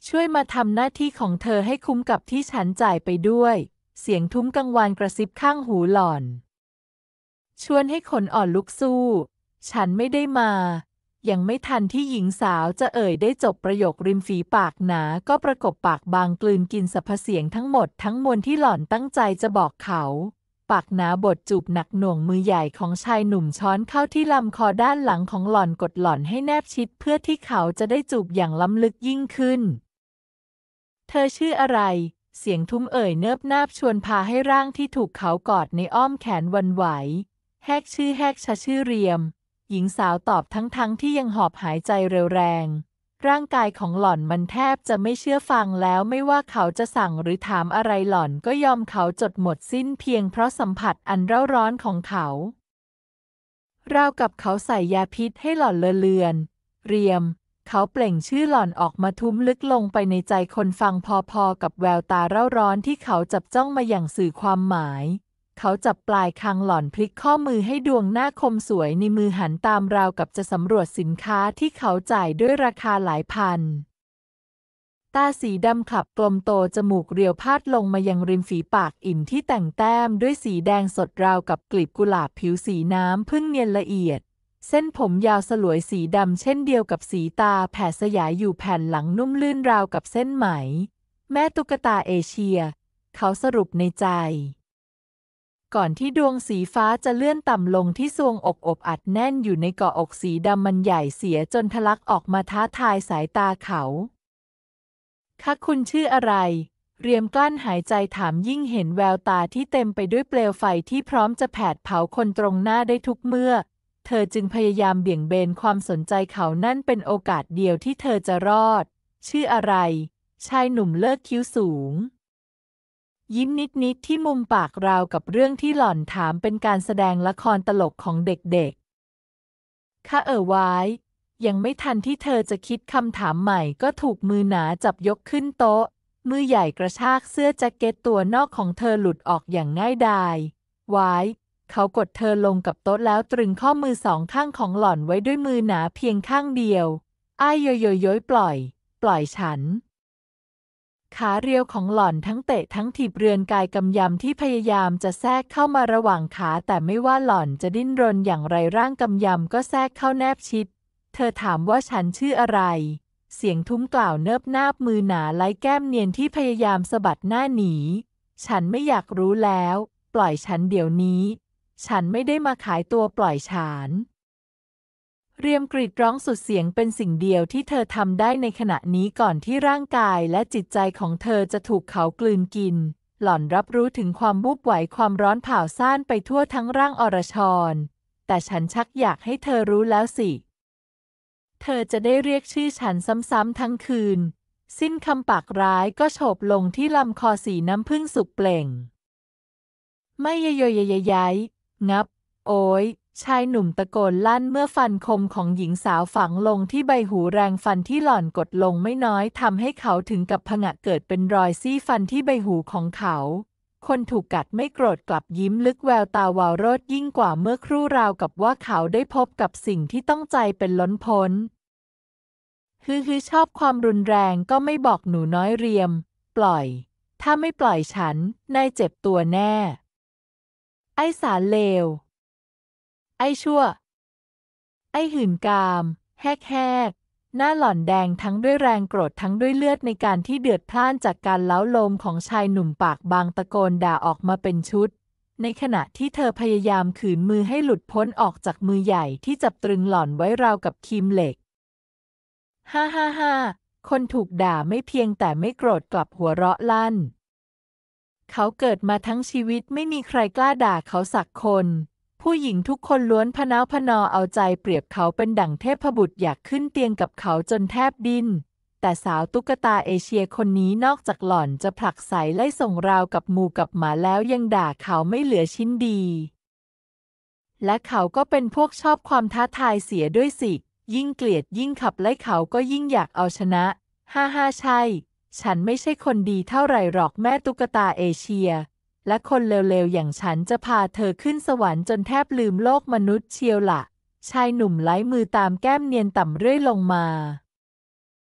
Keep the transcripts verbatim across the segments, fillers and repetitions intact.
ช่วยมาทำหน้าที่ของเธอให้คุ้มกับที่ฉันจ่ายไปด้วย เสียงทุ้มกังวานกระซิบข้างหูหล่อนชวนให้ขนอ่อนลุกสู้ฉันไม่ได้มายังไม่ทันที่หญิงสาวจะเอ่ยได้จบประโยคริมฝีปากหนาก็ประกบปากบางกลืนกินสรรพเสียงทั้งหมดทั้งมวลที่หล่อนตั้งใจจะบอกเขาปากหนาบทจูบหนักหน่วงมือใหญ่ของชายหนุ่มช้อนเข้าที่ลำคอด้านหลังของหล่อนกดหล่อนให้แนบชิดเพื่อที่เขาจะได้จูบอย่างล้ำลึกยิ่งขึ้นเธอชื่ออะไรเสียงทุ้มเอ่ยเนิบนาบชวนพาให้ร่างที่ถูกเขากอดในอ้อมแขนหวั่นไหวแฮกชื่อแฮกชะชื่อเรียมหญิงสาวตอบทั้งๆ ทที่ยังหอบหายใจเร็วแรงร่างกายของหล่อนมันแทบจะไม่เชื่อฟังแล้วไม่ว่าเขาจะสั่งหรือถามอะไรหล่อนก็ยอมเขาจดหมดสิ้นเพียงเพราะสัมผัสอันเร่าร้อนของเขาราวกับเขาใส่ยาพิษให้หล่อนเลอะเลือนเรียมเขาเปล่งชื่อหล่อนออกมาทุ้มลึกลงไปในใจคนฟังพอๆกับแววตาเร่าร้อนที่เขาจับจ้องมาอย่างสื่อความหมายเขาจับปลายคางหล่อนพลิกข้อมือให้ดวงหน้าคมสวยในมือหันตามราวกับจะสำรวจสินค้าที่เขาจ่ายด้วยราคาหลายพันตาสีดำขลับกลมโตจมูกเรียวพาดลงมายังริมฝีปากอิ่มที่แต่งแต้มด้วยสีแดงสดราวกับกลีบกุหลาบผิวสีน้ำพึ่งเนียนละเอียดเส้นผมยาวสลวยสีดำเช่นเดียวกับสีตาแผ่สยายอยู่แผ่นหลังนุ่มลื่นราวกับเส้นไหมแม่ตุ๊กตาเอเชียเขาสรุปในใจก่อนที่ดวงสีฟ้าจะเลื่อนต่ำลงที่ทรวงอกอบอัดแน่นอยู่ในเกาะอกสีดำมันใหญ่เสียจนทะลักออกมาท้าทายสายตาเขาคะคุณชื่ออะไรเรียมกลั้นหายใจถามยิ่งเห็นแววตาที่เต็มไปด้วยเปลวไฟที่พร้อมจะแผดเผาคนตรงหน้าได้ทุกเมื่อเธอจึงพยายามเบี่ยงเบนความสนใจเขานั่นเป็นโอกาสเดียวที่เธอจะรอดชื่ออะไรชายหนุ่มเลิกคิ้วสูงยิ้มนิดๆที่มุมปากราวกับเรื่องที่หล่อนถามเป็นการแสดงละครตลกของเด็กๆค่ะเอ่อไว้ยังไม่ทันที่เธอจะคิดคำถามใหม่ก็ถูกมือหนาจับยกขึ้นโต๊ะมือใหญ่กระชากเสื้อแจ็คเก็ตตัวนอกของเธอหลุดออกอย่างง่ายดายไว้เขากดเธอลงกับโต๊ะแล้วตรึงข้อมือสองข้างของหล่อนไว้ด้วยมือหนาเพียงข้างเดียวอ้ายโยโยโย้ยปล่อยปล่อยฉันขาเรียวของหล่อนทั้งเตะทั้งถีบเรือนกายกำยำที่พยายามจะแทรกเข้ามาระหว่างขาแต่ไม่ว่าหล่อนจะดิ้นรนอย่างไรร่างกำยำก็แทรกเข้าแนบชิดเธอถามว่าฉันชื่ออะไรเสียงทุ้มกล่าวเนิบนาบมือหนาไล้แก้มเนียนที่พยายามสะบัดหน้าหนีฉันไม่อยากรู้แล้วปล่อยฉันเดี๋ยวนี้ฉันไม่ได้มาขายตัวปล่อยฉันเรียมกรีดร้องสุดเสียงเป็นสิ่งเดียวที่เธอทำได้ในขณะนี้ก่อนที่ร่างกายและจิตใจของเธอจะถูกเขากลืนกินหล่อนรับรู้ถึงความวูบไหวความร้อนเผาซ่านไปทั่วทั้งร่างอรชรแต่ฉันชักอยากให้เธอรู้แล้วสิเธอจะได้เรียกชื่อฉันซ้ำๆทั้งคืนสิ้นคำปากร้ายก็โฉบลงที่ลำคอสีน้ำผึ้งสุกเปล่งไม่ยยยยย้ายงับโอ้ยชายหนุ่มตะโกนลั่นเมื่อฟันคมของหญิงสาวฝังลงที่ใบหูแรงฟันที่หล่อนกดลงไม่น้อยทำให้เขาถึงกับผงะเกิดเป็นรอยซี่ฟันที่ใบหูของเขาคนถูกกัดไม่โกรธกลับยิ้มลึกแววตาวาวโรจน์ยิ่งกว่าเมื่อครู่ราวกับว่าเขาได้พบกับสิ่งที่ต้องใจเป็นล้นพ้นฮือฮือชอบความรุนแรงก็ไม่บอกหนูน้อยเรียมปล่อยถ้าไม่ปล่อยฉันนายเจ็บตัวแน่ไอ้สารเลวไอ้ชั่วไอ้หื่นกามแฮกแฮกหน้าหล่อนแดงทั้งด้วยแรงโกรธทั้งด้วยเลือดในการที่เดือดพล่านจากการเล้าโลมของชายหนุ่มปากบางตะโกนด่าออกมาเป็นชุดในขณะที่เธอพยายามขืนมือให้หลุดพ้นออกจากมือใหญ่ที่จับตรึงหล่อนไว้ราวกับครีมเหล็กฮ่าฮ่าฮ่าคนถูกด่าไม่เพียงแต่ไม่โกรธกลับหัวเราะลั่นเขาเกิดมาทั้งชีวิตไม่มีใครกล้าด่าเขาสักคนผู้หญิงทุกคนล้วนพะน้าวพะนอเอาใจเปรียบเขาเป็นดั่งเทพบุตรอยากขึ้นเตียงกับเขาจนแทบดิ้นแต่สาวตุ๊กตาเอเชียคนนี้นอกจากหล่อนจะผลักไสไล่ส่งราวกับหมูกับหมาแล้วยังด่าเขาไม่เหลือชิ้นดีและเขาก็เป็นพวกชอบความท้าทายเสียด้วยสิยิ่งเกลียดยิ่งขับไล่เขาก็ยิ่งอยากเอาชนะฮ่าฮ่าใช่ฉันไม่ใช่คนดีเท่าไหร่หรอกแม่ตุ๊กตาเอเชียและคนเลวๆอย่างฉันจะพาเธอขึ้นสวรรค์จนแทบลืมโลกมนุษย์เชียวละชายหนุ่มไล้มือตามแก้มเนียนต่ำเรื่อยลงมา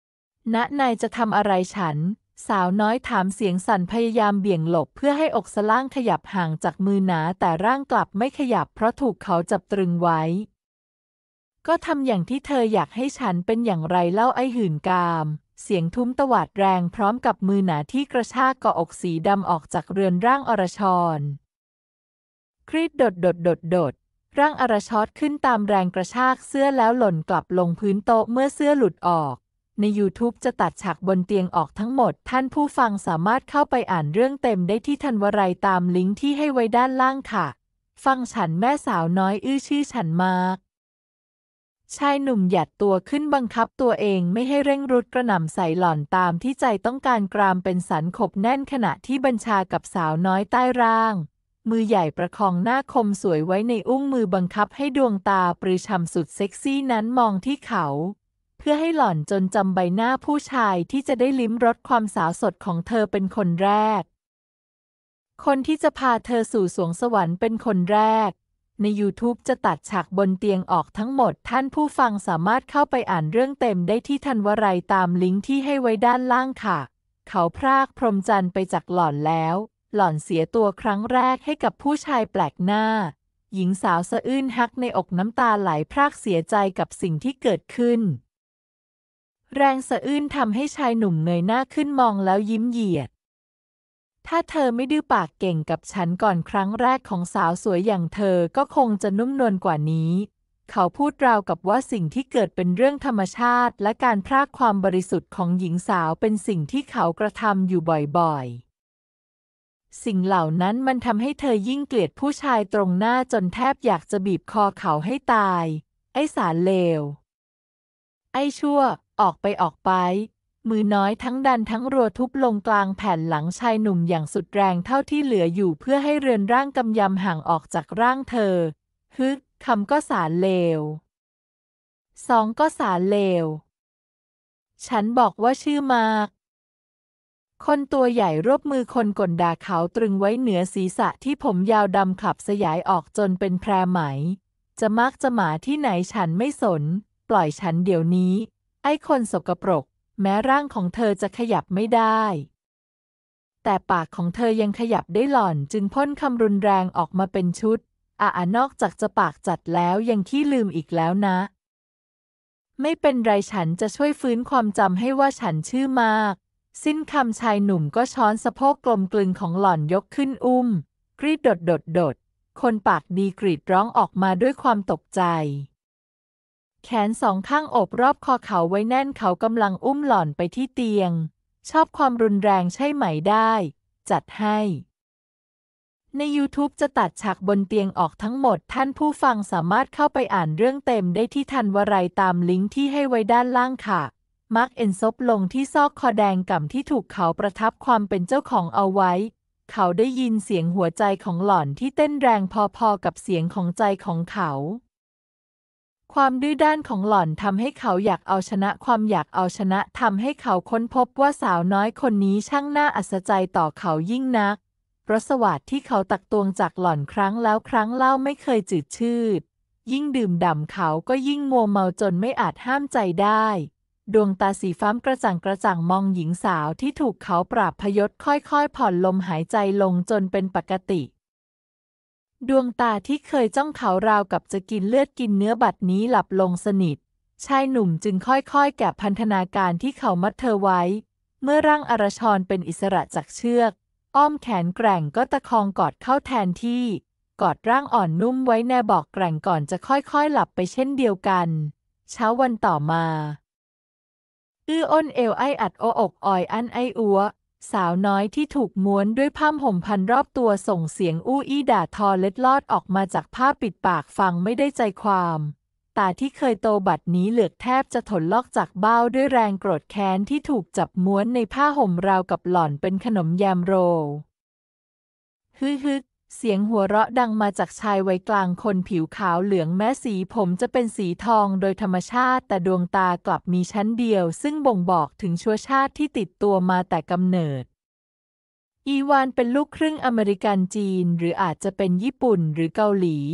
ณนายจะทำอะไรฉันสาวน้อยถามเสียงสั่นพยายามเบี่ยงหลบเพื่อให้อกสะล่างขยับห่างจากมือหนาแต่ร่างกลับไม่ขยับเพราะถูกเขาจับตรึงไว้ก็ทำอย่างที่เธออยากให้ฉันเป็นอย่างไรเล่าไอ้หื่นกามเสียงทุ้มตวาดแรงพร้อมกับมือหนาที่กระชากเกาะอกสีดำออกจากเรือนร่างอรชรครีดโดดโดดโดดโดดร่างอรชรขึ้นตามแรงกระชากเสื้อแล้วหล่นกลับลงพื้นโต๊ะเมื่อเสื้อหลุดออกใน YouTube จะตัดฉากบนเตียงออกทั้งหมดท่านผู้ฟังสามารถเข้าไปอ่านเรื่องเต็มได้ที่ธันวรัยตามลิงก์ที่ให้ไว้ด้านล่างค่ะฟังฉันแม่สาวน้อยอื้อชื่อฉันมากชายหนุ่มหยัดตัวขึ้นบังคับตัวเองไม่ให้เร่งรุดกระหน่ำใส่หล่อนตามที่ใจต้องการกรามเป็นสันขบแน่นขณะที่บัญชากับสาวน้อยใต้ร่างมือใหญ่ประคองหน้าคมสวยไว้ในอุ้งมือบังคับให้ดวงตาปรือฉ่ำสุดเซ็กซี่นั้นมองที่เขาเพื่อให้หล่อนจนจำใบหน้าผู้ชายที่จะได้ลิ้มรสความสาวสดของเธอเป็นคนแรกคนที่จะพาเธอสู่สวงสวรรค์เป็นคนแรกใน YouTube จะตัดฉากบนเตียงออกทั้งหมดท่านผู้ฟังสามารถเข้าไปอ่านเรื่องเต็มได้ที่ธันวรัยตามลิงก์ที่ให้ไว้ด้านล่างค่ะเขาพรากพรหมจรรย์ไปจากหล่อนแล้วหล่อนเสียตัวครั้งแรกให้กับผู้ชายแปลกหน้าหญิงสาวสะอื้นฮักในอกน้ำตาไหลพรากเสียใจกับสิ่งที่เกิดขึ้นแรงสะอื้นทำให้ชายหนุ่มเงยหน้าขึ้นมองแล้วยิ้มเหยียดถ้าเธอไม่ดื้อปากเก่งกับฉันก่อนครั้งแรกของสาวสวยอย่างเธอก็คงจะนุ่มนวลกว่านี้เขาพูดราวกับว่าสิ่งที่เกิดเป็นเรื่องธรรมชาติและการพรากความบริสุทธิ์ของหญิงสาวเป็นสิ่งที่เขากระทำอยู่บ่อยๆสิ่งเหล่านั้นมันทำให้เธอยิ่งเกลียดผู้ชายตรงหน้าจนแทบอยากจะบีบคอเขาให้ตายไอ้สารเลวไอ้ชั่วออกไปออกไปมือน้อยทั้งดันทั้งรัวทุบลงกลางแผ่นหลังชายหนุ่มอย่างสุดแรงเท่าที่เหลืออยู่เพื่อให้เรือนร่างกำยำห่างออกจากร่างเธอฮึคำก็สารเลวสองก็สารเลวฉันบอกว่าชื่อมากคนตัวใหญ่รวบมือคนกลด่าเขาตรึงไว้เหนือศีรษะที่ผมยาวดำขับสยายออกจนเป็นแพรไหมจะมากจะหมาที่ไหนฉันไม่สนปล่อยฉันเดี๋ยวนี้ไอ้คนสกปรกแม้ร่างของเธอจะขยับไม่ได้แต่ปากของเธอยังขยับได้หล่อนจึงพ่นคำรุนแรงออกมาเป็นชุดอ่ะนอกจากจะปากจัดแล้วยังขี้ลืมอีกแล้วนะไม่เป็นไรฉันจะช่วยฟื้นความจำให้ว่าฉันชื่อมากสิ้นคำชายหนุ่มก็ช้อนสะโพกกลมกลึงของหล่อนยกขึ้นอุ้มกรีดโดดโดดโดดคนปากดีกรีดร้องออกมาด้วยความตกใจแขนสองข้างโอบรอบคอเขาไว้แน่นเขากำลังอุ้มหล่อนไปที่เตียงชอบความรุนแรงใช่ไหมได้จัดให้ใน YouTube จะตัดฉากบนเตียงออกทั้งหมดท่านผู้ฟังสามารถเข้าไปอ่านเรื่องเต็มได้ที่ธันวรัยตามลิงก์ที่ให้ไว้ด้านล่างค่ะมาร์คเอ็นซบลงที่ซอกคอแดงก่ำที่ถูกเขาประทับความเป็นเจ้าของเอาไว้เขาได้ยินเสียงหัวใจของหล่อนที่เต้นแรงพอๆกับเสียงของใจของเขาความดื้อด้านของหล่อนทำให้เขาอยากเอาชนะความอยากเอาชนะทำให้เขาค้นพบว่าสาวน้อยคนนี้ช่างน่าอัศจรรย์ต่อเขายิ่งนักรสวาทที่เขาตักตวงจากหล่อนครั้งแล้วครั้งเล่าไม่เคยจืดชืดยิ่งดื่มด่ำเขาก็ยิ่งมัวเมาจนไม่อาจห้ามใจได้ดวงตาสีฟ้ากระจ่างกระจ่างมองหญิงสาวที่ถูกเขาปราบพยศค่อยๆผ่อนลมหายใจลงจนเป็นปกติดวงตาที่เคยจ้องเขาราวกับจะกินเลือดกินเนื้อบัดนี้หลับลงสนิทชายหนุ่มจึงค่อยๆแกะพันธนาการที่เขามัดเธอไว้เมื่อร่างอรชรเป็นอิสระจากเชือกอ้อมแขนแกร่งก็ตะคองกอดเข้าแทนที่กอดร่างอ่อนนุ่มไว้แนบอกแกร่งก่อนจะค่อยๆหลับไปเช่นเดียวกันเช้าวันต่อมาอื้ออ้นเอวไออัดโออกออยอันไออัวสาวน้อยที่ถูกม้วนด้วยผ้าห่มพันรอบตัวส่งเสียงอู้อี้ด่าทอเล็ดลอดออกมาจากผ้าปิดปากฟังไม่ได้ใจความตาที่เคยโตบัดนี้เหลือกแทบจะถลอกจากเบ้าด้วยแรงโกรธแค้นที่ถูกจับม้วนในผ้าห่มราวกับหล่อนเป็นขนมแยมโรลฮึฮึเสียงหัวเราะดังมาจากชายวัยกลางคนผิวขาวเหลืองแม้สีผมจะเป็นสีทองโดยธรรมชาติแต่ดวงตากลับมีชั้นเดียวซึ่งบ่งบอกถึงเชื้อชาติที่ติดตัวมาแต่กำเนิดอีวานเป็นลูกครึ่งอเมริกันจีนหรืออาจจะเป็นญี่ปุ่นหรือเกาหลี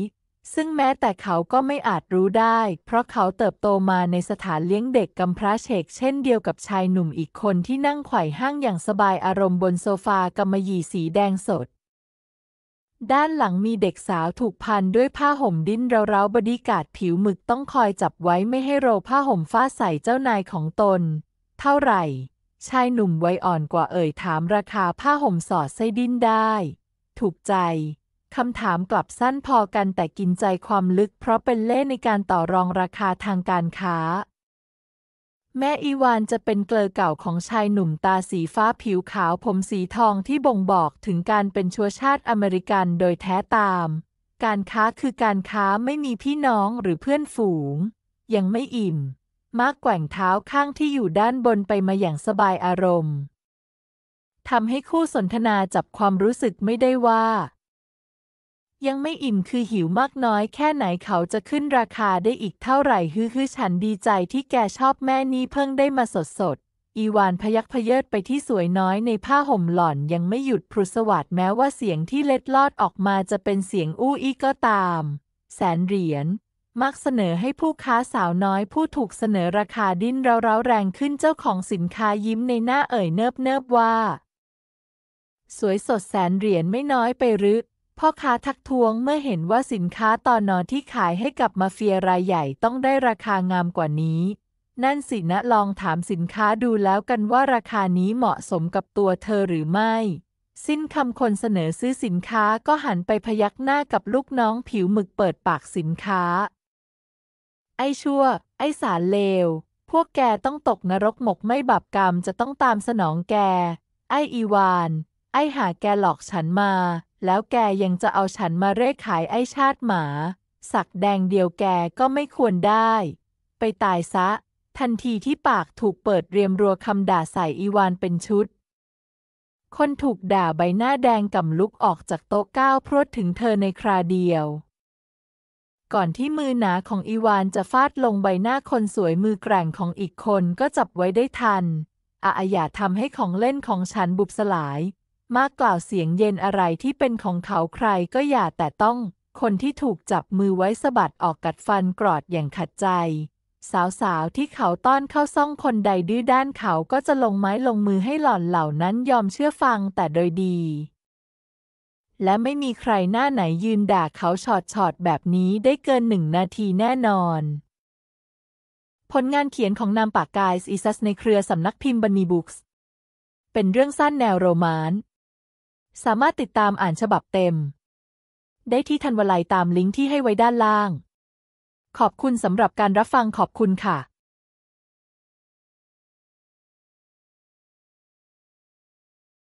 ซึ่งแม้แต่เขาก็ไม่อาจรู้ได้เพราะเขาเติบโตมาในสถานเลี้ยงเด็กกำพร้าเฉกเช่นเดียวกับชายหนุ่มอีกคนที่นั่งไขว่ห้างอย่างสบายอารมณ์บนโซฟากำมะหยี่สีแดงสดด้านหลังมีเด็กสาวถูกพันด้วยผ้าห่มดิ้นเร้าๆบอดี้การ์ดผิวหมึกต้องคอยจับไว้ไม่ให้โรลผ้าห่มฟาดใส่เจ้านายของตนเท่าไหร่ชายหนุ่มวัยอ่อนกว่าเอ่ยถามราคาผ้าห่มสอดไส้ดิ้นได้ถูกใจคำถามกลับสั้นพอกันแต่กินใจความลึกเพราะเป็นเล่ห์ในการต่อรองราคาทางการค้าแม่อีวานจะเป็นเกลอเก่าของชายหนุ่มตาสีฟ้าผิวขาวผมสีทองที่บ่งบอกถึงการเป็นเชื้อชาติอเมริกันโดยแท้ตามการค้าคือการค้าไม่มีพี่น้องหรือเพื่อนฝูงยังไม่อิ่มมากแกว่งเท้าข้างที่อยู่ด้านบนไปมาอย่างสบายอารมณ์ทำให้คู่สนทนาจับความรู้สึกไม่ได้ว่ายังไม่อิ่มคือหิวมากน้อยแค่ไหนเขาจะขึ้นราคาได้อีกเท่าไหร่ฮือคือฉันดีใจที่แกชอบแม่นี่เพิ่งได้มาสดสดอีวานพยักพเยิดไปที่สวยน้อยในผ้าห่มหล่อนยังไม่หยุดพรุสวัสดแม้ว่าเสียงที่เล็ดลอดออกมาจะเป็นเสียงอู้อี้ก็ตามแสนเหรียญมักเสนอให้ผู้ค้าสาวน้อยผู้ถูกเสนอราคาดิ้นเร้าๆแรงขึ้นเจ้าของสินค้ายิ้มในหน้าเอ่ยเนิบเนิบว่าสวยสดแสนเหรียญไม่น้อยไปหรือพ่อค้าทักท้วงเมื่อเห็นว่าสินค้าตอนนอที่ขายให้กับมาเฟียรายใหญ่ต้องได้ราคางามกว่านี้นั่นสินะลองถามสินค้าดูแล้วกันว่าราคานี้เหมาะสมกับตัวเธอหรือไม่สิ้นคำคนเสนอซื้อสินค้าก็หันไปพยักหน้ากับลูกน้องผิวหมึกเปิดปากสินค้าไอ้ชั่วไอ้สารเลวพวกแกต้องตกนรกหมกไม่บาปกรรมจะต้องตามสนองแกไอ้อีวานไอ้หาแกหลอกฉันมาแล้วแกยังจะเอาฉันมาเร่ขายไอ้ชาติหมาสักแดงเดียวแกก็ไม่ควรได้ไปตายซะทันทีที่ปากถูกเปิดเรียมรัวคำด่าใส่อีวานเป็นชุดคนถูกด่าใบหน้าแดงก่ำลุกออกจากโต๊ะก้าวพรวดถึงเธอในคราเดียวก่อนที่มือหนาของอีวานจะฟาดลงใบหน้าคนสวยมือแกร่งของอีกคนก็จับไว้ได้ทันอาอย่าทำให้ของเล่นของฉันบุบสลายมากกล่าวเสียงเย็นอะไรที่เป็นของเขาใครก็อย่าแต่ต้องคนที่ถูกจับมือไว้สะบัดออกกัดฟันกรอดอย่างขัดใจสาวๆที่เขาต้อนเข้าซ่องคนใดดื้อด้านเขาก็จะลงไม้ลงมือให้หล่อนเหล่านั้นยอมเชื่อฟังแต่โดยดีและไม่มีใครหน้าไหนยืนด่าเขาฉอดฉอดแบบนี้ได้เกินหนึ่งนาทีแน่นอนผลงานเขียนของนามปากกายอีซัสในเครือสำนักพิมพ์บันนีบุ๊กส์เป็นเรื่องสั้นแนวโรแมนต์สามารถติดตามอ่านฉบับเต็มได้ที่ทันวลัยตามลิงก์ที่ให้ไว้ด้านล่างขอบคุณสำหรับการรับฟังขอบคุณค่ะ